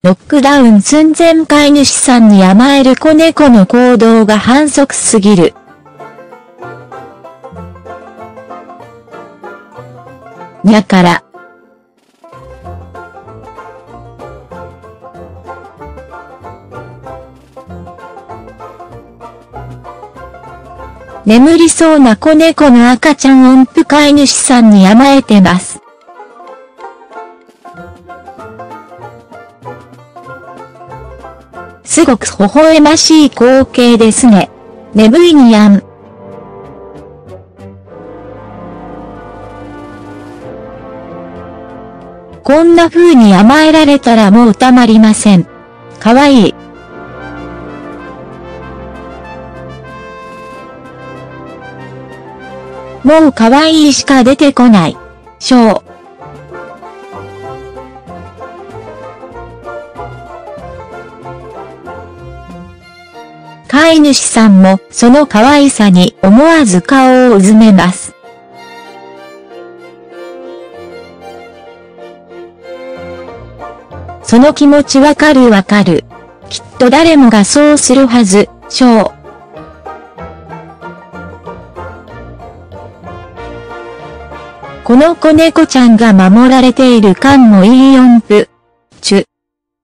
ノックダウン寸前飼い主さんに甘える子猫の行動が反則すぎる。にゃから。眠りそうな子猫の赤ちゃん音符飼い主さんに甘えてます。すごく微笑ましい光景ですね。眠いにゃん。こんな風に甘えられたらもうたまりません。かわいい。もうかわいいしか出てこない。ショー。飼い主さんもその可愛さに思わず顔をうずめます。その気持ちわかる。きっと誰もがそうするはず、ショー。この子猫ちゃんが守られている感もいい音符。チュ。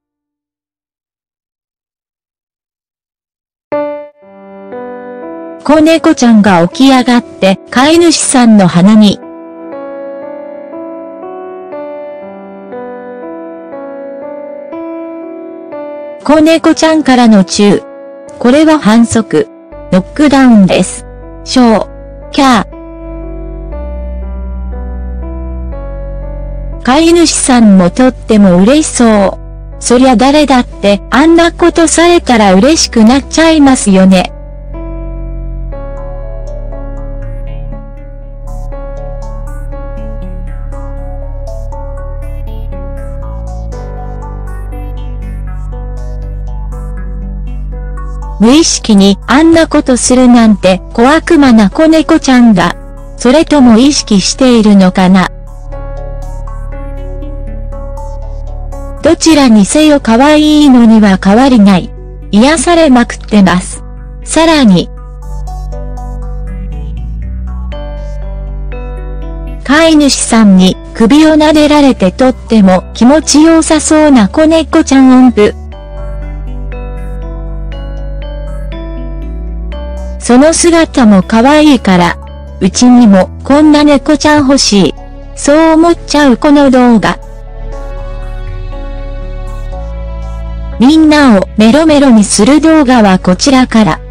子猫ちゃんが起き上がって飼い主さんの鼻に。子猫ちゃんからのチュー。これは反則。ノックダウンです。ショー。キャー。飼い主さんもとっても嬉しそう。そりゃ誰だってあんなことされたら嬉しくなっちゃいますよね。無意識にあんなことするなんて小悪魔な子猫ちゃんだ。それとも意識しているのかな。どちらにせよ可愛いのには変わりない。癒されまくってます。さらに、飼い主さんに首を撫でられてとっても気持ちよさそうな子猫ちゃん音符。その姿も可愛いから、うちにもこんな猫ちゃん欲しい。そう思っちゃうこの動画。みんなをメロメロにする動画はこちらから。